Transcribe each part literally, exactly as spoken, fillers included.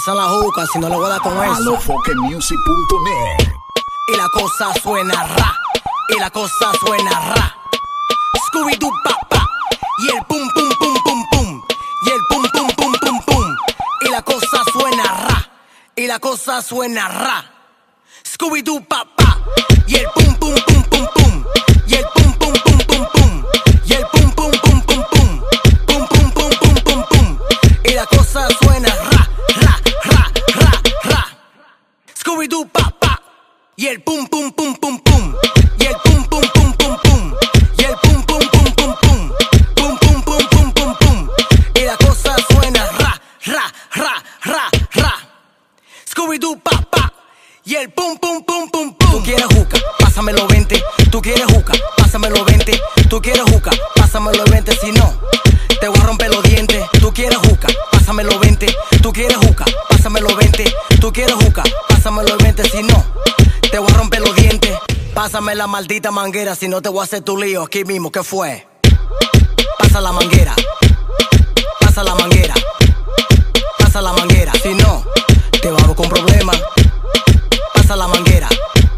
Pasa la juca, si no le voy a dar con eso. Alofoquemusic punto net. Y la cosa suena ra, y la cosa suena ra. Scooby-Doo pa pa, y el pum pum pum pum pum, y el pum pum pum pum pum. Y la cosa suena ra, y la cosa suena ra. Scooby-Doo pa pa, y el pum pum pum pum pum, y el pum pum pum pum pum, y el pum pum pum pum pum, pum pum pum pum pum pum. Y la cosa suena ra, ra, ra, ra, ra. Scooby-Doo pa pa, y el pum pum pum pum pum, y el pum pum pum pum pum, y el pum pum pum pum pum, pum pum pum pum pum pum. Y la cosa suena ra, ra, ra, ra, ra. Scooby-Doo pa pa, y el pum pum pum pum pum. Tú quieres juca, pásamelo veinte. Tú quieres juca, pásamelo veinte. Tú quieres juca, pásamelo veinte. Si no, te voy a romper los dientes. Tú quieres juca, pásamelo veinte. Tú quieres juca, pásamelo veinte. Tú quieres juca, pásamelo veinte. Si no, te voy a romper los dientes. Pásame la maldita manguera, si no te voy a hacer tu lío aquí mismo. ¿Qué fue? Pasa la manguera, pasa la manguera, pasa la manguera. Si no, te vamos con problemas. Pasa la manguera,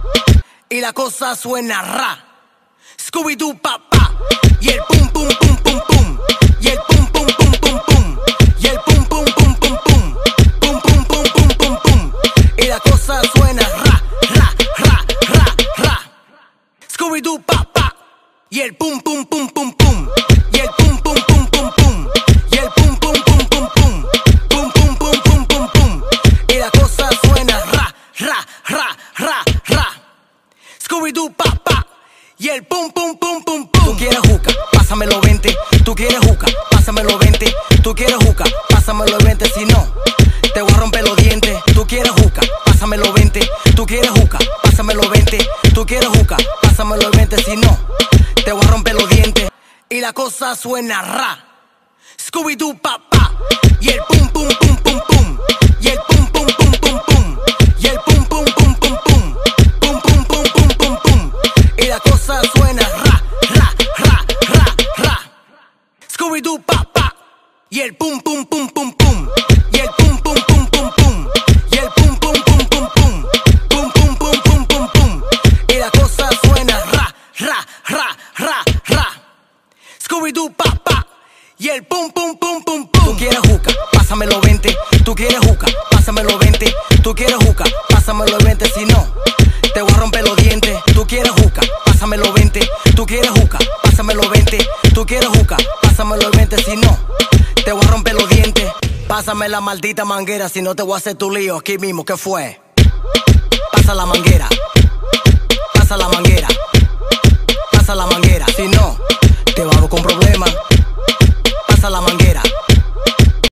y la cosa suena ra. Scooby-Doo pa pa, y el pum pum pum pum pum, y el pum pum pum pum pum, y el pum pum pum pum pum, pum pum pum pum pum pum. Y la cosa suena ra, ra, ra, ra, ra. Scooby-Doo pa pa, y el pum pum pum pum pum, y el pum pum pum pum pum, y el pum pum pum pum pum, pum pum pum pum pum pum. Y la cosa suena ra, ra, ra, ra, ra. Scooby-Doo pa pa, y el pum pum pum pum pum. Tú quieres juca, pásamelo veinte. Tú quieres juca, pásamelo veinte. Tú quieres juca, pásamelo veinte. Si no, te voy a romper los dientes. Tú quieres juca, pásamelo veinte. Tú quieres juca, pásamelo veinte. Tú quieres juca, pásamelo veinte. Si no, te voy a romper los dientes. Y la cosa suena ra. Scooby-Doo pa pa, y el pum pum pum pum pum, y el pum pum pum pum pum, y el pum pum pum pum pum, pum pum pum pum pum pum. Y la cosa suena ra, ra, ra, ra, ra. Scooby-Doo pa pa, y el pum pum pum pum pum, y el pum pum pum pum pum, y el pum pum pum pum pum, pum pum pum pum pum pum. Y la cosa suena ra, ra, ra, ra, ra. Scooby-Doo pa pa, y el pum pum pum pum pum. Tú quieres juca, pásamelo veinte. Tú quieres juca, pásamelo veinte. Tú quieres juca, pásamelo veinte. Si no, te voy a romper los dientes. Tú quieres juca, pásamelo veinte. Tú quieres juca, pásamelo veinte. Tú quieres juca, pásamelo veinte. Si no, te voy a romper los dientes. Pásame la maldita manguera, si no te voy a hacer tu lío aquí mismo. ¿Qué fue? Pasa la manguera,